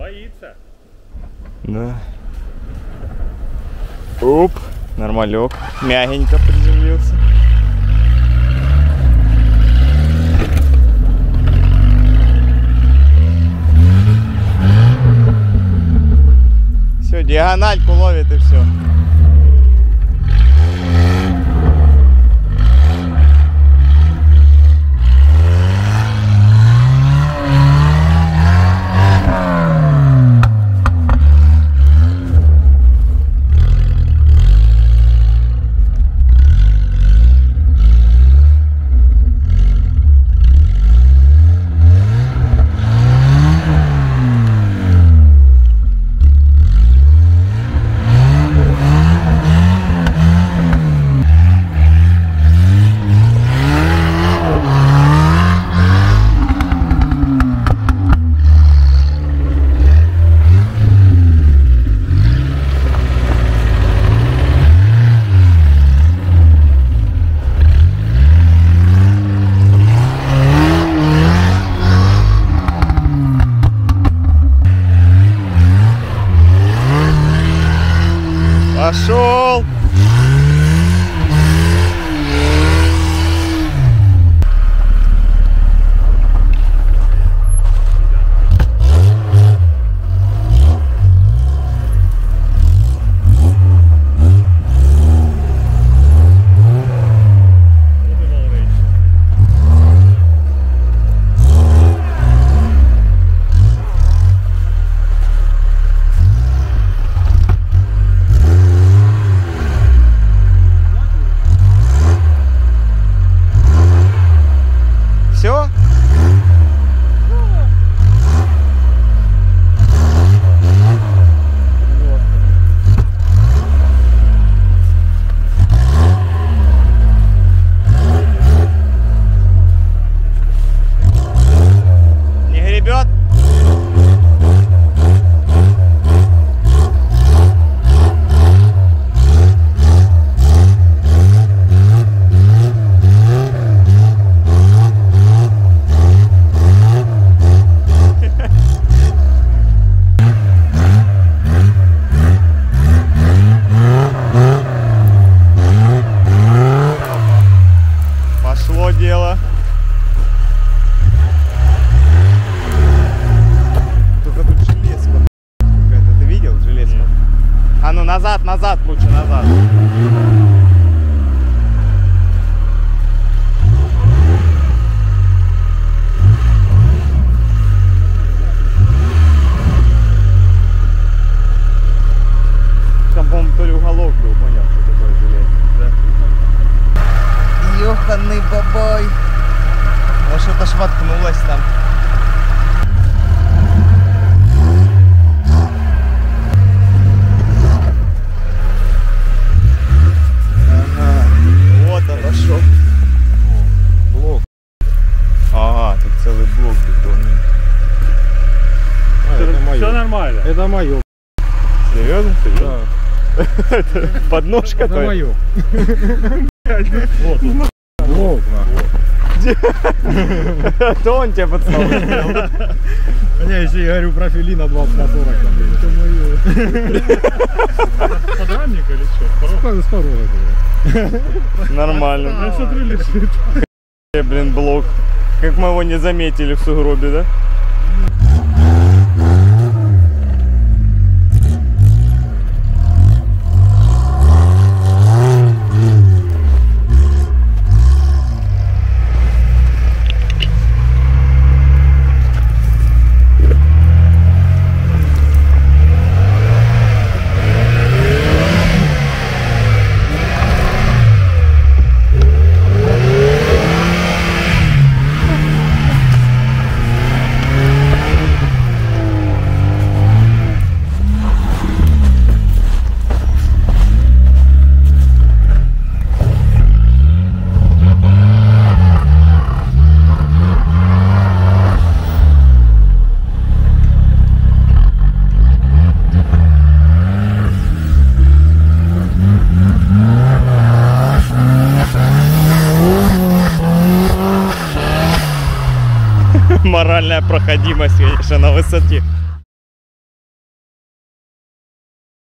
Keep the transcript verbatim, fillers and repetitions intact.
Боится. Да. Оп, нормалек. Мягенько приземлился. Все, диагональку ловит и все. Пошел! Все? Не гребет? Пошло дело. Только тут железка какая-то. Ты видел железку? А ну назад, назад, лучше назад. Там, по-моему, то ли уголок был, понял, что такое железо. Да? Ёханый бабай. Вот что-то ж воткнулось там. Ага. Вот оно что. Блок. Ага, тут целый блок бетонный. А, это мое. Все нормально. Это мое. Серьезно? Да. Подножка Это твоя? мое. Вот, вот. Блок, нахуй. То он тебе подставил. Я еще и говорю про фили на двадцать на сорок. Это мое. Подрамник или что? С порога. Нормально. Я смотрю, лежит. Блин, блок. Как мы его не заметили в сугробе, да? Моральная проходимость, конечно, на высоте.